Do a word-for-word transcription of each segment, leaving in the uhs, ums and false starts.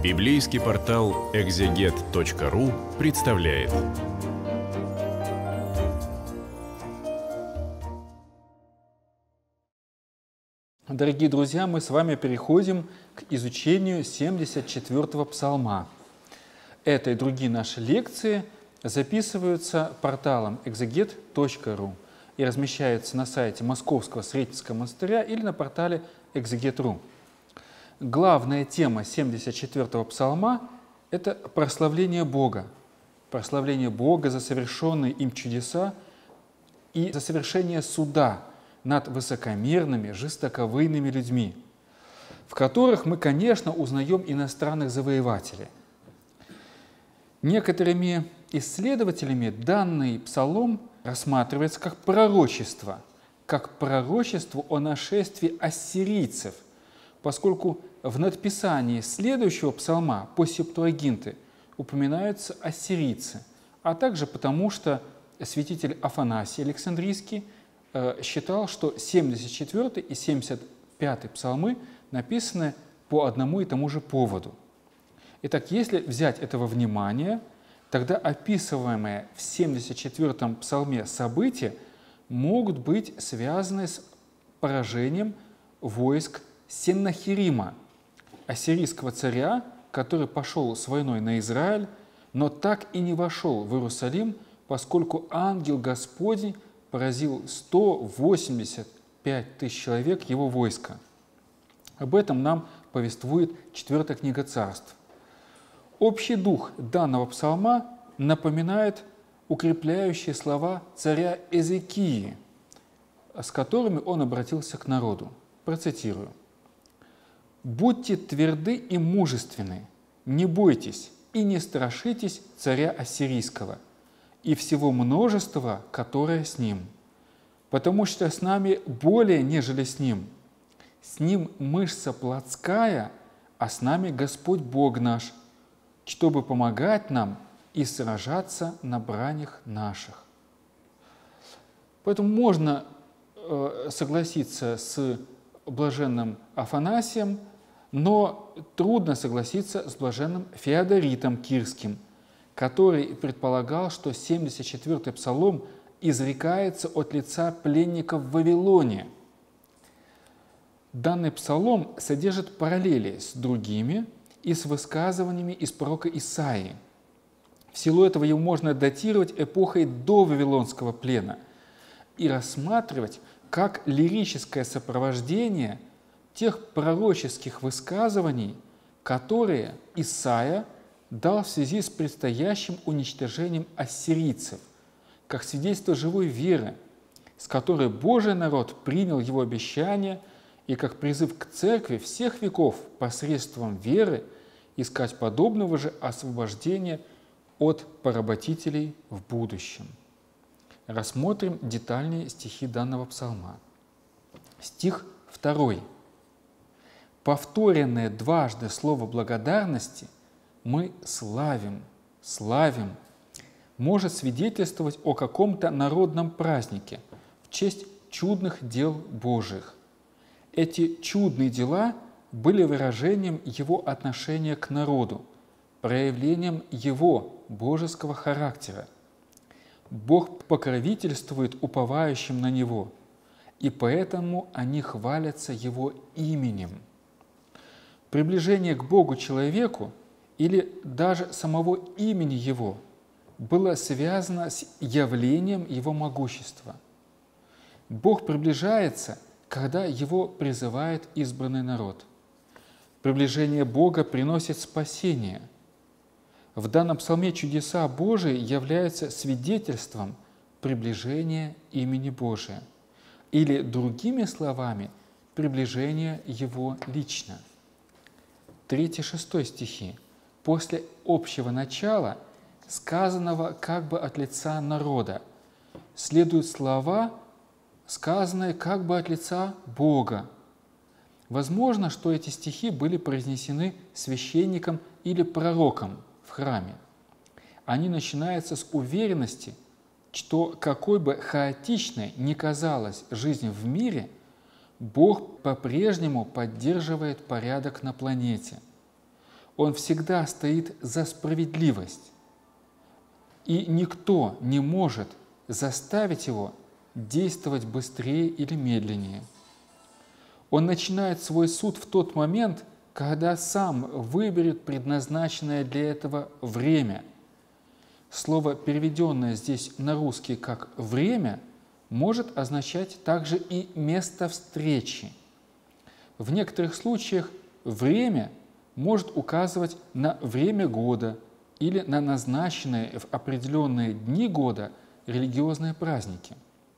Библейский портал экзегет точка ру представляет. Дорогие друзья, мы с вами переходим к изучению семьдесят четвёртого псалма. Это и другие наши лекции записываются порталом экзегет точка ру и размещаются на сайте Московского Сретенского монастыря или на портале экзегет точка ру. Главная тема семьдесят четвёртого псалма – это прославление Бога. Прославление Бога за совершенные им чудеса и за совершение суда над высокомерными, жестоковыйными людьми, в которых мы, конечно, узнаем иностранных завоевателей. Некоторыми исследователями данный псалом рассматривается как пророчество, как пророчество о нашествии ассирийцев, поскольку в надписании следующего псалма по Септуагинте упоминаются ассирийцы, а также потому, что святитель Афанасий Александрийский э, считал, что семьдесят четвёртый и семьдесят пятый псалмы написаны по одному и тому же поводу. Итак, если взять это во внимание, тогда описываемые в семьдесят четвёртом псалме события могут быть связаны с поражением войск Сеннахерима, ассирийского царя, который пошел с войной на Израиль, но так и не вошел в Иерусалим, поскольку ангел Господень поразил сто восемьдесят пять тысяч человек его войска. Об этом нам повествует четвертая книга Царств. Общий дух данного псалма напоминает укрепляющие слова царя Эзекии, с которыми он обратился к народу. Процитирую. «Будьте тверды и мужественны, не бойтесь и не страшитесь царя Ассирийского и всего множества, которое с ним, потому что с нами более, нежели с ним. С ним мышца плотская, а с нами Господь Бог наш, чтобы помогать нам и сражаться на бранях наших». Поэтому можно э, согласиться с блаженным Афанасием, но трудно согласиться с блаженным Феодоритом Кирским, который предполагал, что семьдесят четвёртый псалом изрекается от лица пленников в Вавилоне. Данный псалом содержит параллели с другими и с высказываниями из пророка Исаии. В силу этого его можно датировать эпохой до Вавилонского плена и рассматривать как лирическое сопровождение тех пророческих высказываний, которые Исаия дал в связи с предстоящим уничтожением ассирийцев, как свидетельство живой веры, с которой Божий народ принял его обещание, и как призыв к церкви всех веков посредством веры искать подобного же освобождения от поработителей в будущем. Рассмотрим детальнее стихи данного псалма. Стих второй. Повторенное дважды слово благодарности мы славим, славим, может свидетельствовать о каком-то народном празднике в честь чудных дел Божьих. Эти чудные дела были выражением Его отношения к народу, проявлением Его божеского характера. Бог покровительствует уповающим на Него, и поэтому они хвалятся Его именем. Приближение к Богу человеку или даже самого имени Его было связано с явлением Его могущества. Бог приближается, когда Его призывает избранный народ. Приближение Бога приносит спасение. В данном псалме чудеса Божии являются свидетельством приближения имени Божия, или, другими словами, приближения Его лично. Третий-шестой стихи. После общего начала, сказанного как бы от лица народа, следуют слова, сказанные как бы от лица Бога. Возможно, что эти стихи были произнесены священником или пророком в храме. Они начинаются с уверенности, что какой бы хаотичной ни казалась жизнь в мире, Бог по-прежнему поддерживает порядок на планете. Он всегда стоит за справедливость. И никто не может заставить его действовать быстрее или медленнее. Он начинает свой суд в тот момент, когда сам выберет предназначенное для этого время. Слово, переведенное здесь на русский как «время», может означать также и место встречи. В некоторых случаях время может указывать на время года или на назначенные в определенные дни года религиозные праздники.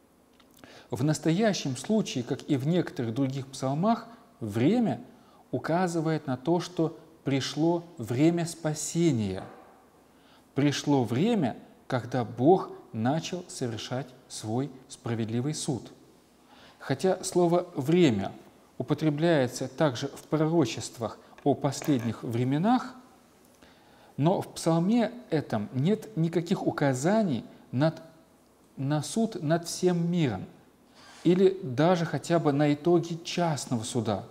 В настоящем случае, как и в некоторых других псалмах, время указывает на то, что пришло время спасения. Пришло время, когда Бог начал совершать свой справедливый суд. Хотя слово «время» употребляется также в пророчествах о последних временах, но в псалме этом нет никаких указаний над, на суд над всем миром или даже хотя бы на итоги частного суда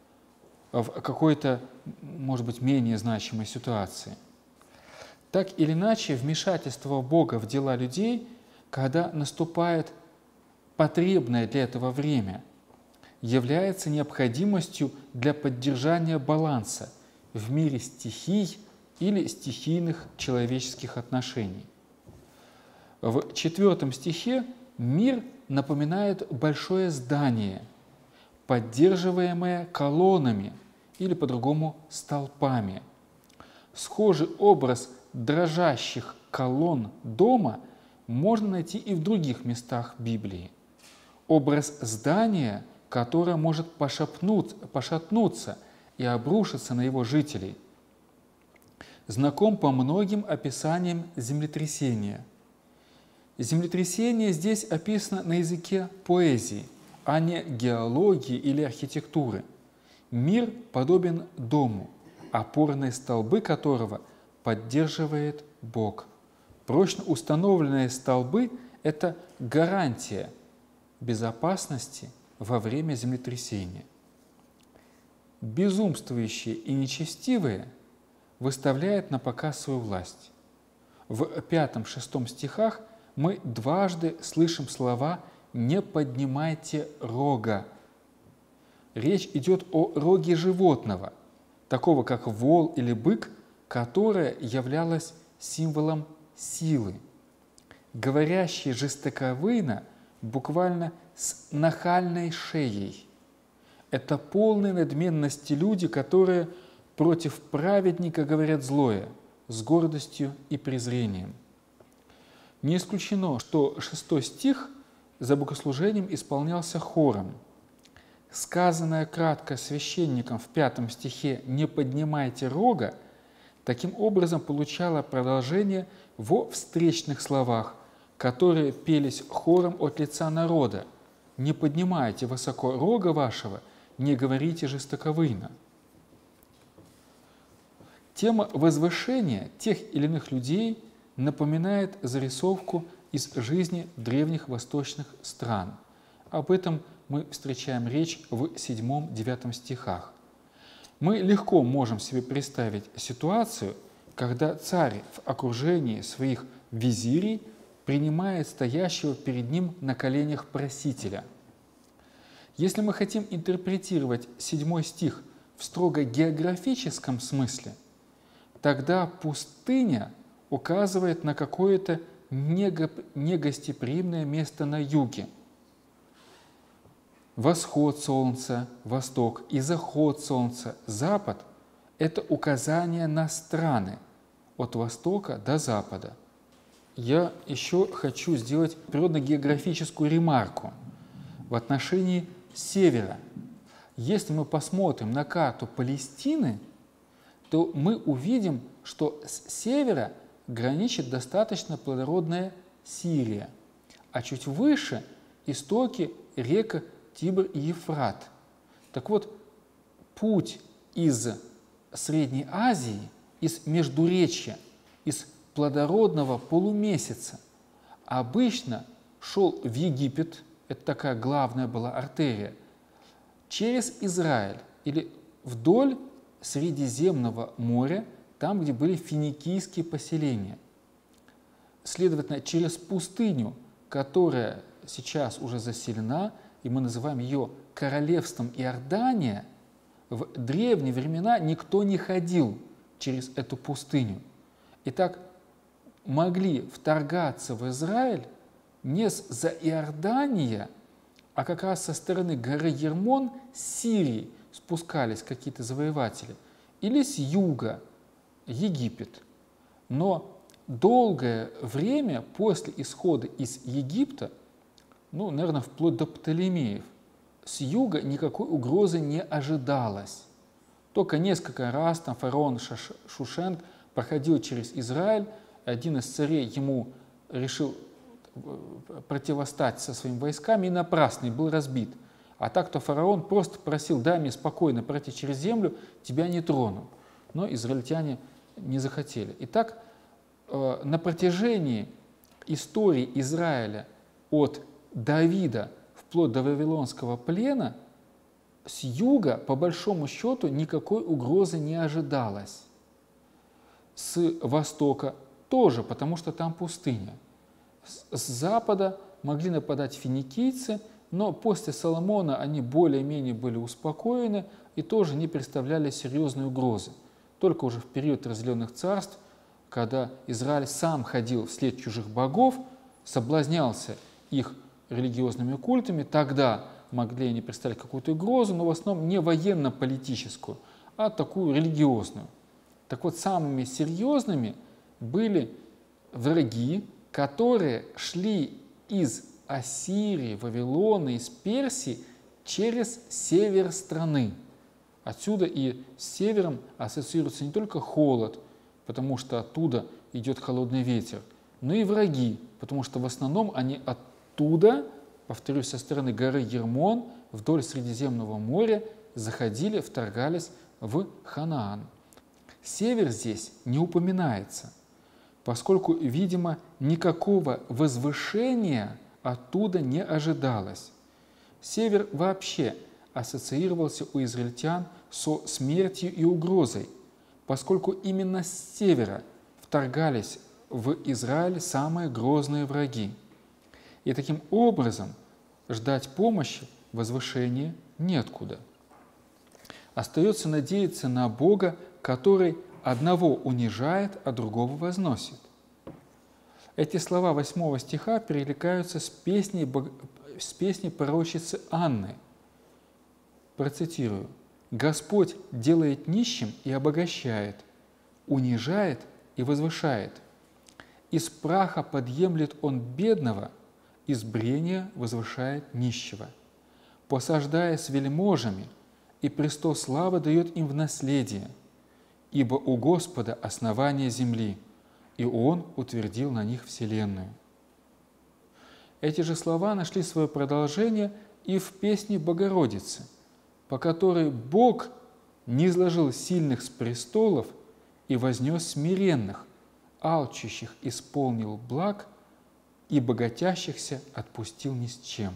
в какой-то, может быть, менее значимой ситуации. Так или иначе, вмешательство Бога в дела людей, когда наступает потребное для этого время, является необходимостью для поддержания баланса в мире стихий или стихийных человеческих отношений. В четвертом стихе мир напоминает большое здание, поддерживаемое колоннами или по-другому столпами. Схожий образ дрожащих колонн дома можно найти и в других местах Библии. Образ здания, которое может пошатнуться и обрушиться на его жителей, знаком по многим описаниям землетрясения. Землетрясение здесь описано на языке поэзии, а не геологии или архитектуры. Мир подобен дому, опорные столбы которого поддерживает Бог. Прочно установленные столбы – это гарантия безопасности во время землетрясения. Безумствующие и нечестивые выставляют на показ свою власть. В пятом-шестом стихах мы дважды слышим слова «не поднимайте рога». Речь идет о роге животного, такого как вол или бык, которое являлось символом силы. Говорящие жестоковыйно буквально с нахальной шеей. Это полной надменности люди, которые против праведника говорят злое, с гордостью и презрением. Не исключено, что шестой стих за богослужением исполнялся хором. Сказанное кратко священником в пятом стихе «не поднимайте рога» таким образом получало продолжение во встречных словах, которые пелись хором от лица народа. «Не поднимайте высоко рога вашего, не говорите жестоковыйно». Тема возвышения тех или иных людей напоминает зарисовку из жизни древних восточных стран. Об этом мы встречаем речь в седьмом-девятом стихах. Мы легко можем себе представить ситуацию, когда царь в окружении своих визирей принимает стоящего перед ним на коленях просителя. Если мы хотим интерпретировать седьмой стих в строго географическом смысле, тогда пустыня указывает на какое-то негостеприимное место на юге. Восход солнца, восток, и заход солнца, запад – это указание на страны от востока до запада. Я еще хочу сделать природно-географическую ремарку в отношении севера. Если мы посмотрим на карту Палестины, то мы увидим, что с севера граничит достаточно плодородная Сирия, а чуть выше истоки рек Тибр и Ефрат. Так вот, путь из Средней Азии, из Междуречья, из плодородного полумесяца обычно шел в Египет, это такая главная была артерия, через Израиль или вдоль Средиземного моря, там, где были финикийские поселения. Следовательно, через пустыню, которая сейчас уже заселена, и мы называем ее королевством Иордания, в древние времена никто не ходил через эту пустыню. Итак, могли вторгаться в Израиль не с-за Иордания, а как раз со стороны горы Ермон, с Сирии спускались какие-то завоеватели, или с юга, Египет. Но долгое время после исхода из Египта, ну, наверное, вплоть до Птолемеев, с юга никакой угрозы не ожидалось. Только несколько раз там фараон Шушен проходил через Израиль, один из царей ему решил противостать со своими войсками и напрасно, и был разбит. А так-то фараон просто просил: дай мне спокойно пройти через землю, тебя не трону. Но израильтяне не захотели. Итак, на протяжении истории Израиля от Давида вплоть до Вавилонского плена с юга, по большому счету, никакой угрозы не ожидалось. С востока тоже, потому что там пустыня. С запада могли нападать финикийцы, но после Соломона они более-менее были успокоены и тоже не представляли серьезной угрозы. Только уже в период разделенных царств, когда Израиль сам ходил вслед чужих богов, соблазнялся их религиозными культами, тогда могли они представлять какую-то угрозу, но в основном не военно-политическую, а такую религиозную. Так вот, самыми серьезными были враги, которые шли из Ассирии, Вавилона, из Персии через север страны. Отсюда и с севером ассоциируется не только холод, потому что оттуда идет холодный ветер, но и враги, потому что в основном они оттуда, повторюсь, со стороны горы Ермон, вдоль Средиземного моря заходили, вторгались в Ханаан. Север здесь не упоминается, поскольку, видимо, никакого возвышения оттуда не ожидалось. Север вообще ассоциировался у израильтян со смертью и угрозой, поскольку именно с севера вторгались в Израиль самые грозные враги. И таким образом ждать помощи, возвышения неоткуда. Остается надеяться на Бога, который одного унижает, а другого возносит. Эти слова восьмого стиха перекликаются с песней, с песней пророчицы Анны. Процитирую. «Господь делает нищим и обогащает, унижает и возвышает. Из праха подъемлет Он бедного, из брения возвышает нищего, посаждая с вельможами, и престол славы дает им в наследие, ибо у Господа основание земли, и Он утвердил на них вселенную». Эти же слова нашли свое продолжение и в песне Богородицы, по которой Бог низложил сильных с престолов и вознес смиренных, алчущих исполнил благ и богатящихся отпустил ни с чем.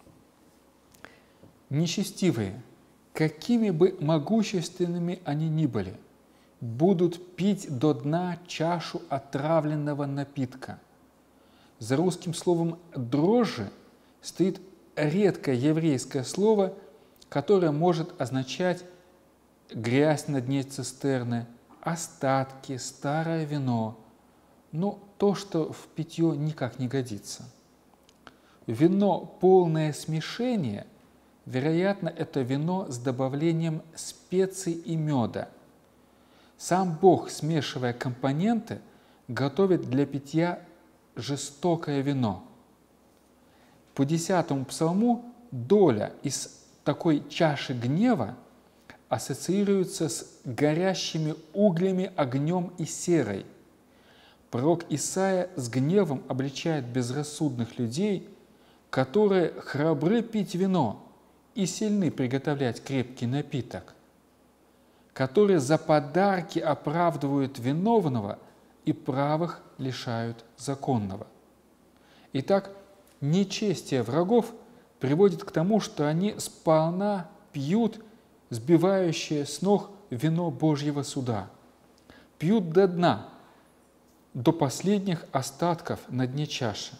Нечестивые, какими бы могущественными они ни были, будут пить до дна чашу отравленного напитка. За русским словом «дрожжи» стоит редкое еврейское слово, которое может означать грязь на дне цистерны, остатки, старое вино, но то, что в питье никак не годится. Вино полное смешение, вероятно, это вино с добавлением специй и меда. Сам Бог, смешивая компоненты, готовит для питья жестокое вино. По десятому псалму доля из такой чаши гнева ассоциируется с горящими углями, огнем и серой. Пророк Исаия с гневом обличает безрассудных людей, которые храбры пить вино и сильны приготовлять крепкий напиток, которые за подарки оправдывают виновного и правых лишают законного. Итак, нечестие врагов приводит к тому, что они сполна пьют сбивающее с ног вино Божьего суда, пьют до дна, до последних остатков на дне чаши,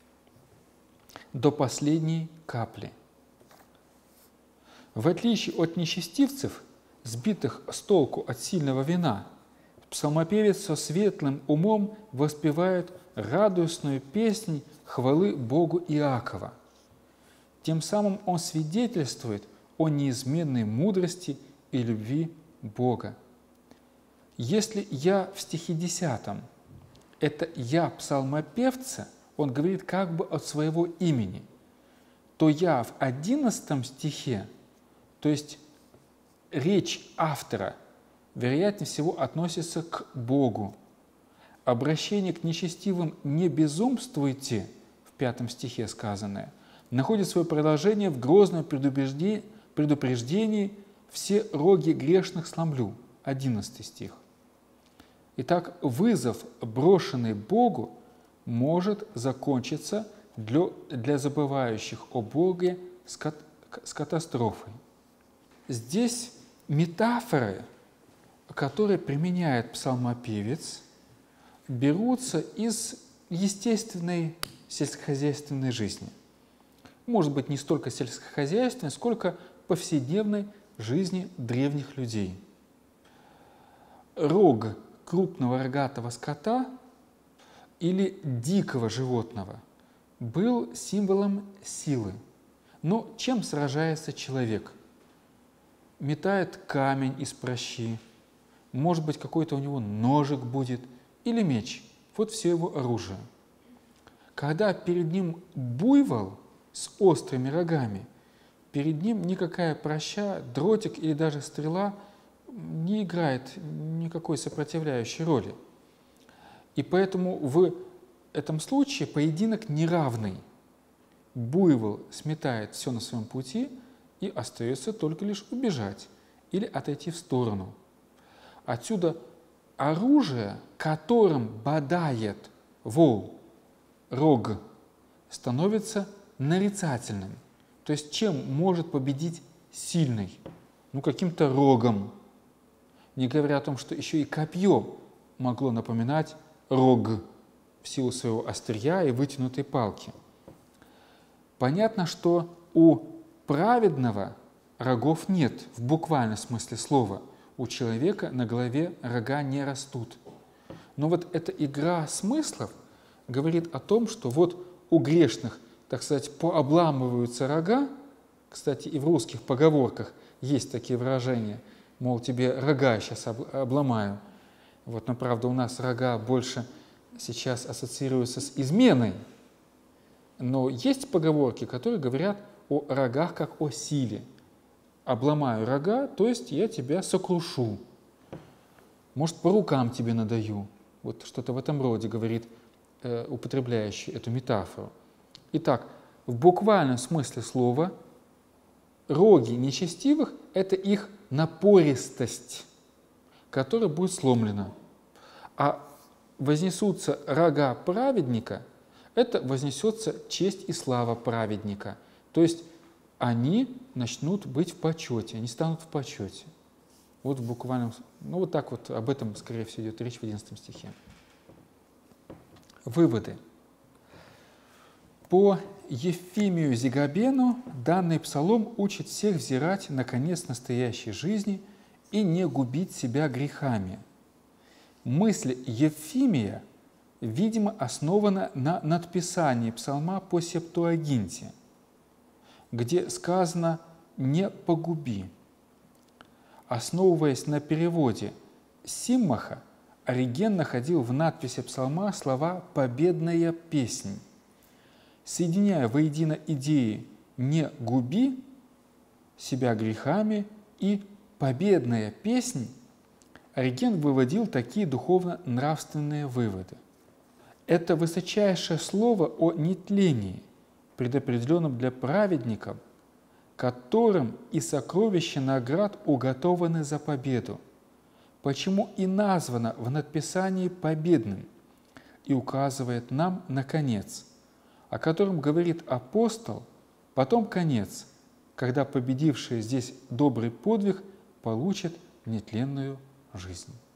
до последней капли. В отличие от нечестивцев, сбитых с толку от сильного вина, псалмопевец со светлым умом воспевает радостную песнь хвалы Богу Иакова. Тем самым он свидетельствует о неизменной мудрости и любви Бога. Если я в стихе десятом, это «я» псалмопевца, он говорит как бы от своего имени, то «я» в одиннадцатом стихе, то есть речь автора, вероятнее всего, относится к Богу. Обращение к нечестивым «не безумствуйте» в пятом стихе сказанное находит свое продолжение в грозном предупреждении, предупреждении «все роги грешных сломлю» одиннадцатый стих. Итак, вызов, брошенный Богу, может закончиться для, для забывающих о Боге с, кат, с катастрофой. Здесь метафоры, которые применяет псалмопевец, берутся из естественной сельскохозяйственной жизни. Может быть, не столько сельскохозяйственной, сколько повседневной жизни древних людей. Рог крупного рогатого скота или дикого животного был символом силы. Но чем сражается человек? Метает камень из пращи, может быть, какой-то у него ножик будет, или меч. Вот все его оружие. Когда перед ним буйвол с острыми рогами, перед ним никакая праща, дротик или даже стрела не играет никакой сопротивляющей роли. И поэтому в этом случае поединок неравный. Буйвол сметает все на своем пути, и остается только лишь убежать или отойти в сторону. Отсюда оружие, которым бодает вол, рог, становится нарицательным. То есть чем может победить сильный? Ну, каким-то рогом. Не говоря о том, что еще и копье могло напоминать рог в силу своего острия и вытянутой палки. Понятно, что у праведного рогов нет в буквальном смысле слова. У человека на голове рога не растут. Но вот эта игра смыслов говорит о том, что вот у грешных, так сказать, пообламываются рога. Кстати, и в русских поговорках есть такие выражения, мол, тебе рога сейчас обломаю. Вот, но правда у нас рога больше сейчас ассоциируются с изменой. Но есть поговорки, которые говорят о рогах как о силе. Обломаю рога, то есть я тебя сокрушу. Может, по рукам тебе надаю. Вот что-то в этом роде говорит э, употребляющий эту метафору. Итак, в буквальном смысле слова роги нечестивых – это их напористость, которая будет сломлена. А вознесутся рога праведника – это вознесется честь и слава праведника. То есть они начнут быть в почете, они станут в почете. Вот в буквальном, ну вот так вот об этом, скорее всего, идет речь в одиннадцатом стихе. Выводы. По Ефимию Зигабену данный псалом учит всех взирать на конец настоящей жизни и не губить себя грехами. Мысль Ефимия, видимо, основана на надписании псалма по Септуагинте, где сказано «не погуби». Основываясь на переводе Симмаха, Ориген находил в надписи псалма слова «победная песнь». Соединяя воедино идеи «не губи себя грехами» и «победная песнь», Ориген выводил такие духовно-нравственные выводы. Это высочайшее слово о нетлении, предопределенном для праведников, которым и сокровища наград уготованы за победу, почему и названо в надписании победным и указывает нам на конец, о котором говорит апостол, потом конец, когда победившие здесь добрый подвиг получат нетленную жизнь.